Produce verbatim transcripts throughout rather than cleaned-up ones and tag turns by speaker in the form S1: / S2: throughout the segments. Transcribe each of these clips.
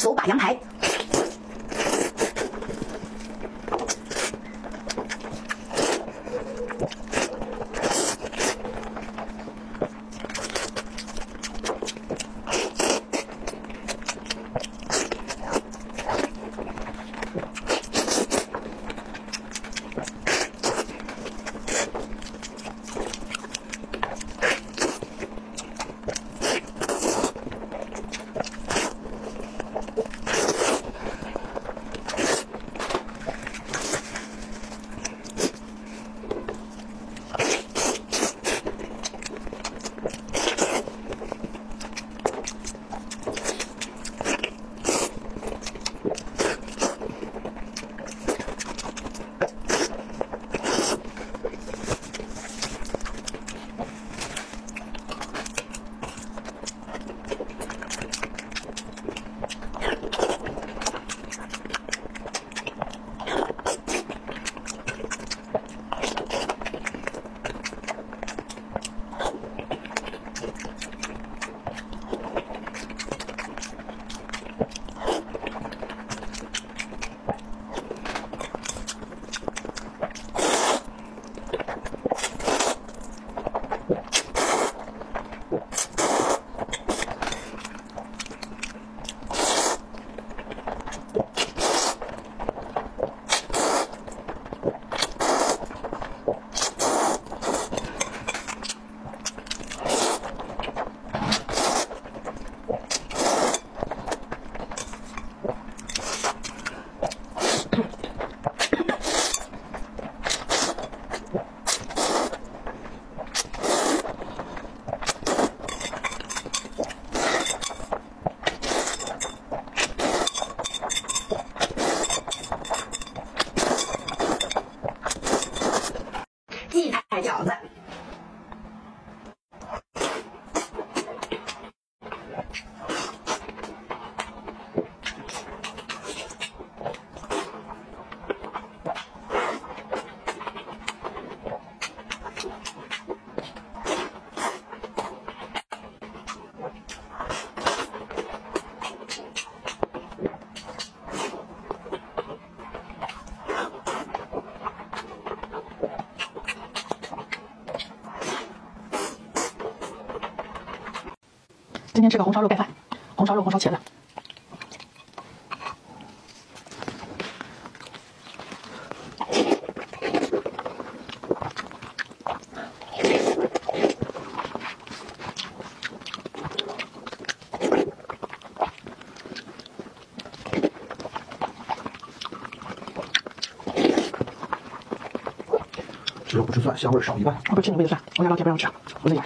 S1: 手把羊排。 荠菜饺子，
S2: 今天吃个红烧肉盖饭，红烧肉、红烧茄子。
S3: 吃肉不吃蒜，香味少一半。
S2: 我不吃你喂的蒜，我家老铁不让我吃，我自己来。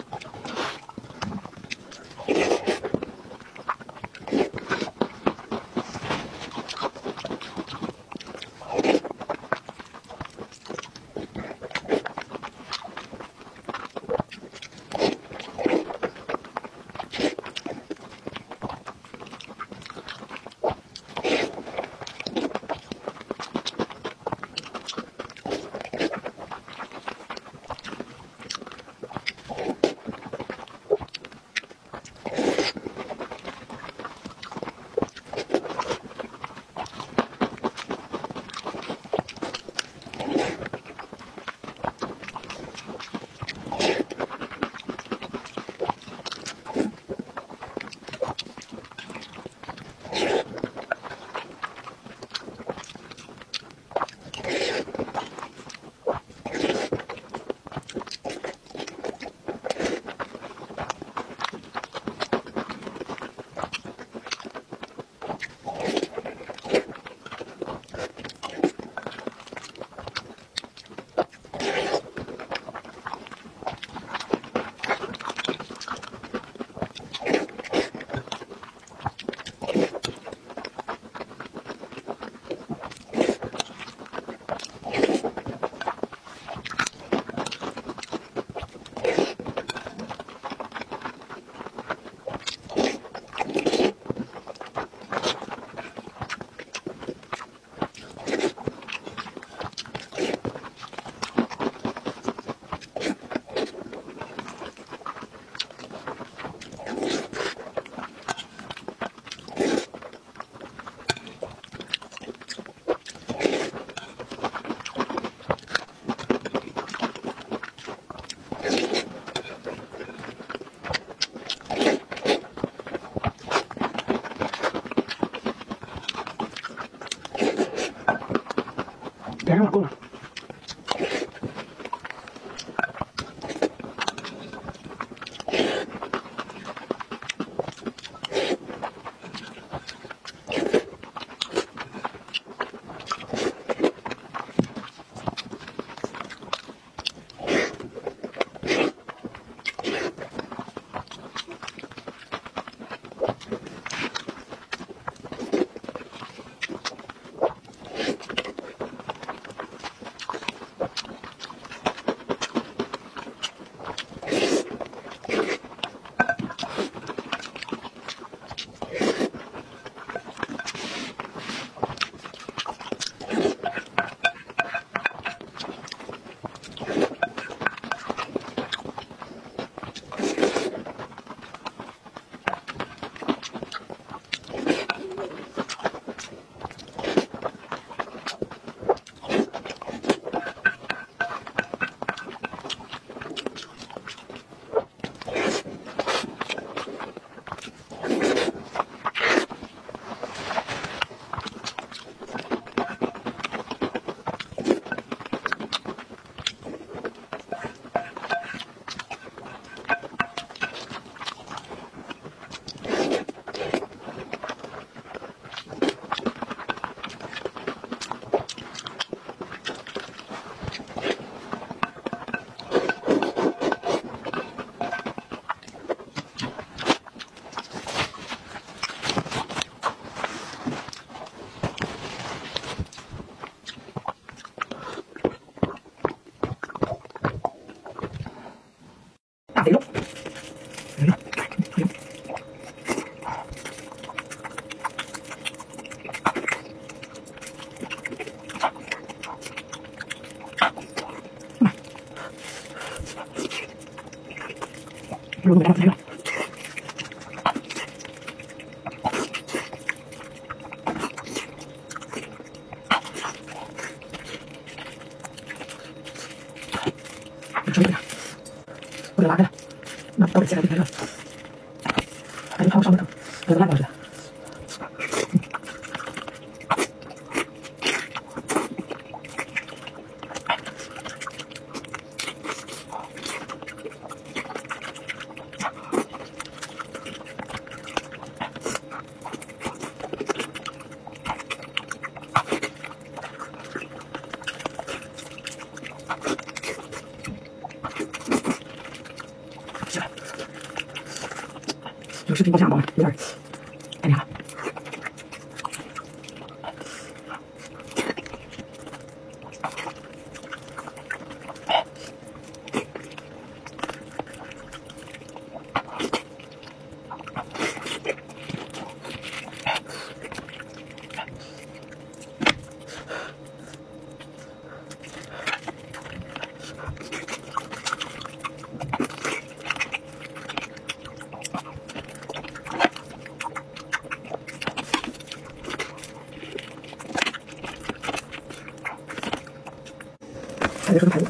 S2: 别扔了，够了。大肥肉，肥肉，肥肉。肉都没干，肥肉。注意点，不给拉开了，那刀给切开就开热了。哎，你看我烧的疼，我都烂掉去了。这个视频播相包有点太凉了。还有这个排骨，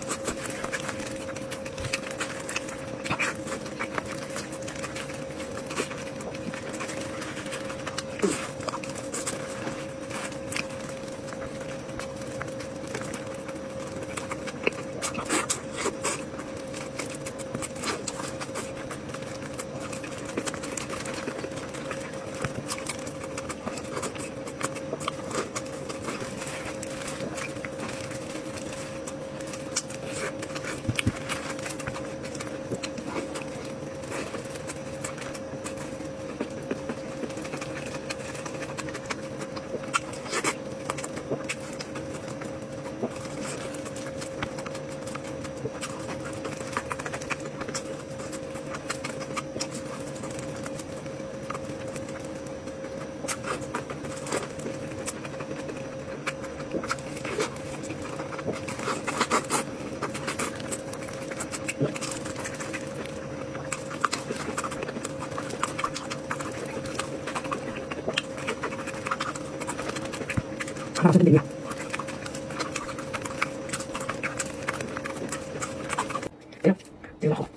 S2: 看到这个里面，哎呀，这个好。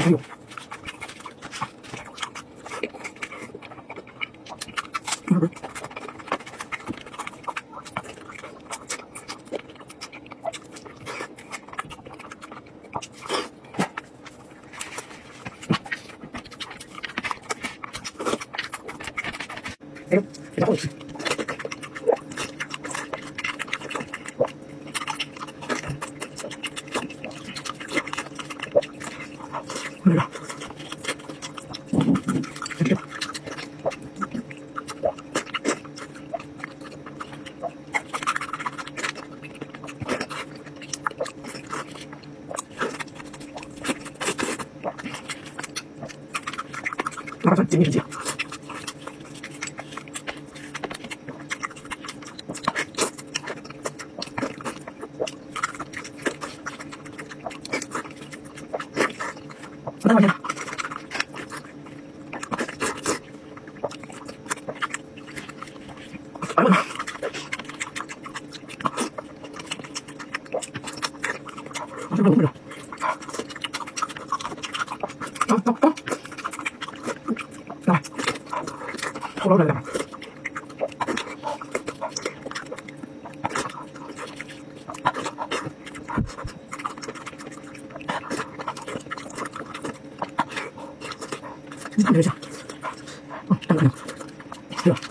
S2: 还有，嗯嗯。哎呦，这家伙吃。那个，先吃吧。拿把蒜紧密时机。三块钱。哎呦我的妈！啊，这个不热。啊啊啊！来，后边来点吧。嗯，特别香。嗯，看到没有？对吧？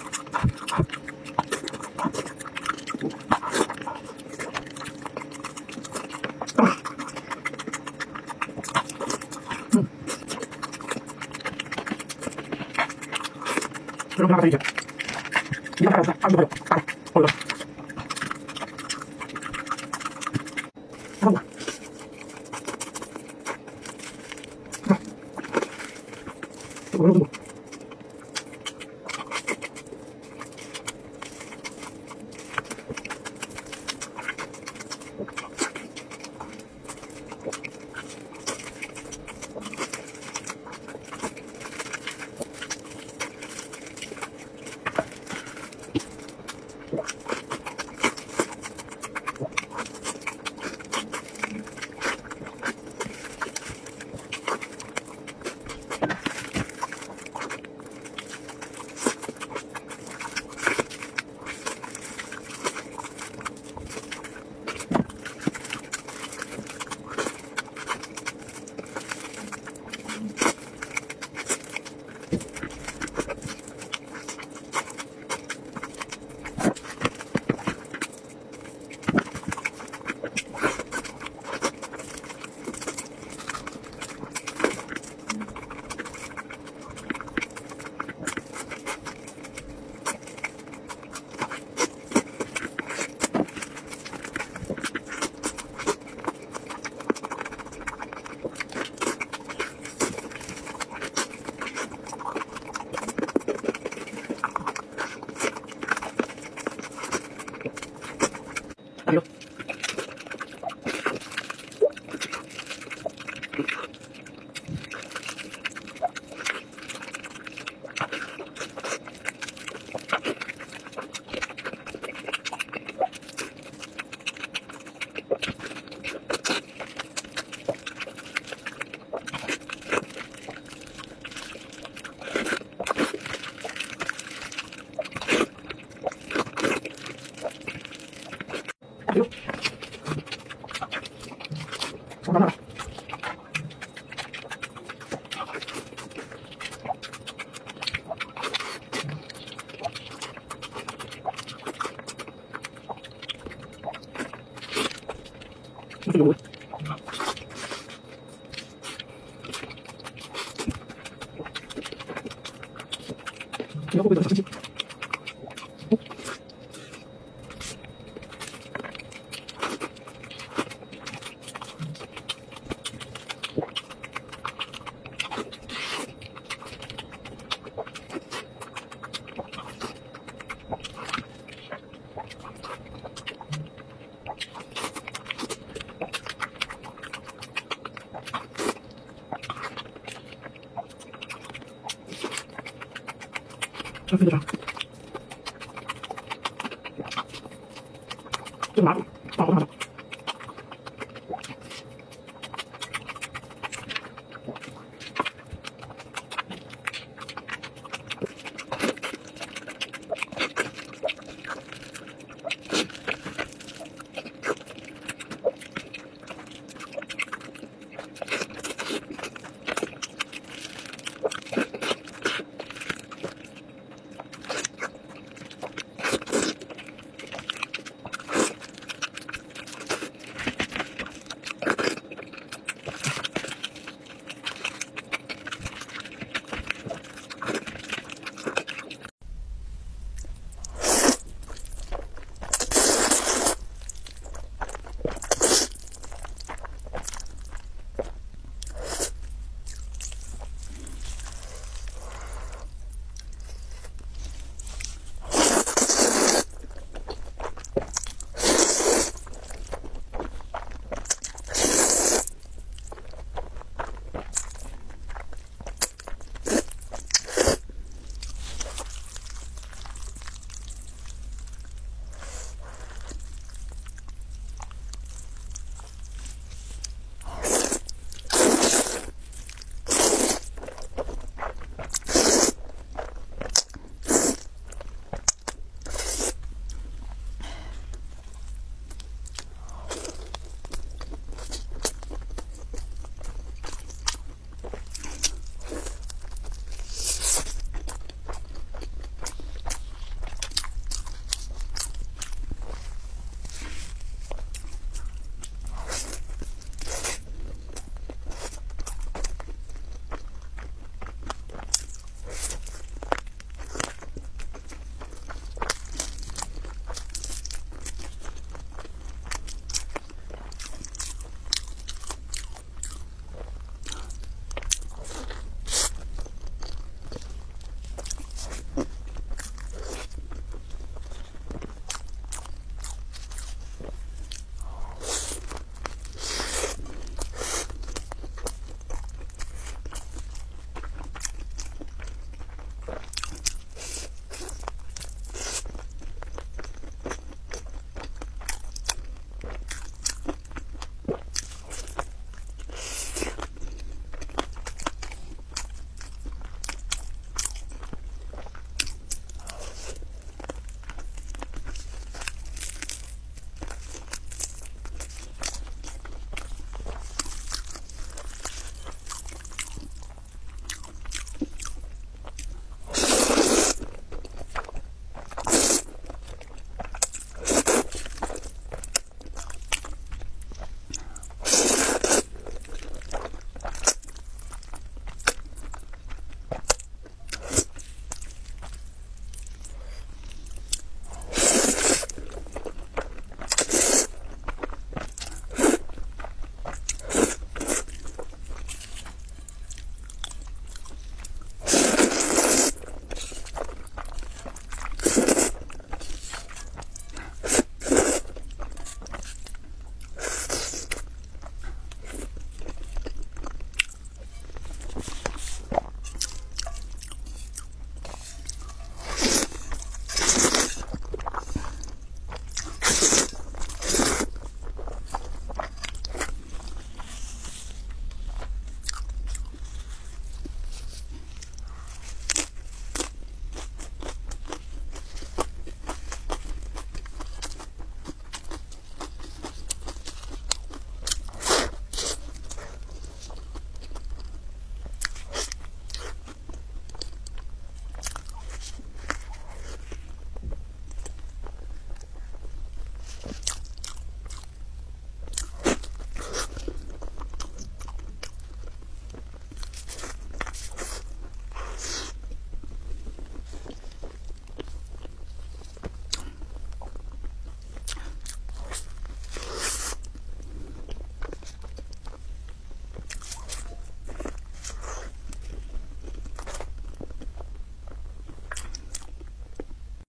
S2: 啊！嗯，这种给大家一点，一大块菜，二十多块，大的，好了。看我。看，这个肉这么多。哎呦！哎呦！我拿来。这是有味。这个会不会有点生气？这飞的啥？这个麻子，大红麻子。